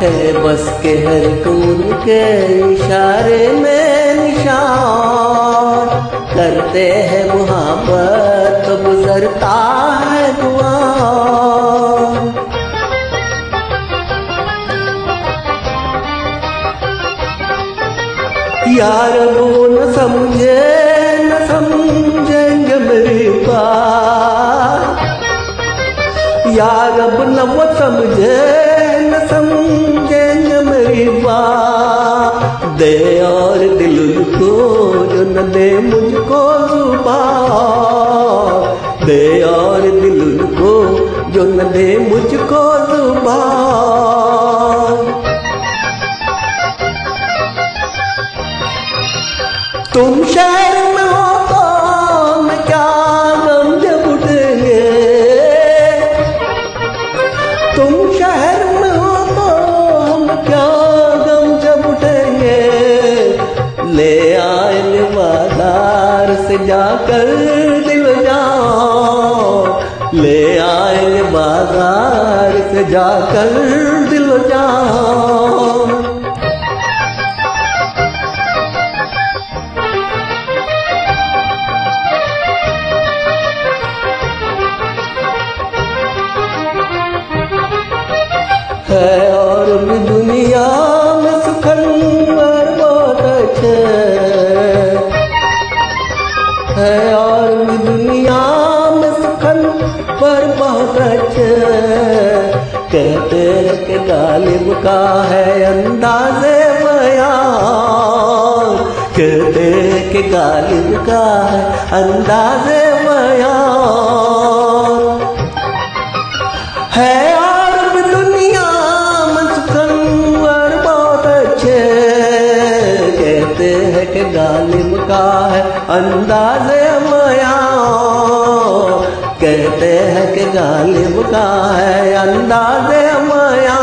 है बस के हर कून के इशारे में निशान करते हैं मुहब्बत तो गुजरता है दुआ। यार वो न समझेंगे मेरी बात, यार अब न वो समझेंगे मेरी बात। दे और दिल को जो न दे मुझको जुबान, दे और दिल को जो न दे मुझको जुबान। तुम शहर में हो तो मैं क्या गम जब उठेंगे, तुम शहर में हो तो हम क्या गम जब उठेंगे। ले आएंगे बाजार से जाकर दिल जान, ले आएंगे बाजार से जाकर दिल जान। है और भी दुनिया में सुखनवर बहुत अच्छे, है और भी दुनिया में सुखनवर बहुत अच्छे। कहते हैं कि गालिब का है अंदाज़े बयान, कहते हैं कि गालिब का है अंदाज़े बयान। है के गालिब का है अंदाज़े बयान, कहते हैं कि गालिब का है अंदाज़े बयान।